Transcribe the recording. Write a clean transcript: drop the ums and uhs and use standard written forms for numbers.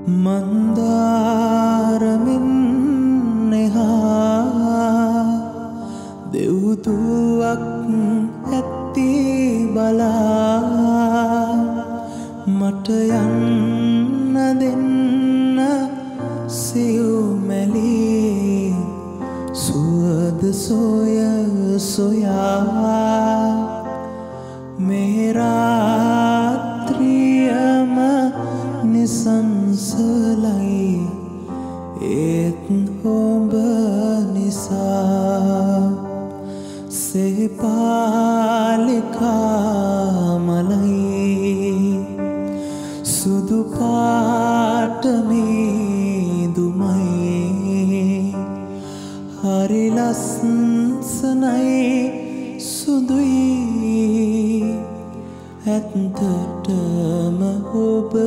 මන්දාරමින් එහා දෙව්දුවක් ඇත්ති බලා මට යන්න දෙන්න සියුමැලි සුවද සොය සොයා මේ රාත්‍රියම නිසංසලයි ඒත් ඔබ නිසා සෙපාලිකා මලයි සුදු පාට මීදුමයි හරි ලස්සනයි සුදුයි ඇත්තටම ඔබ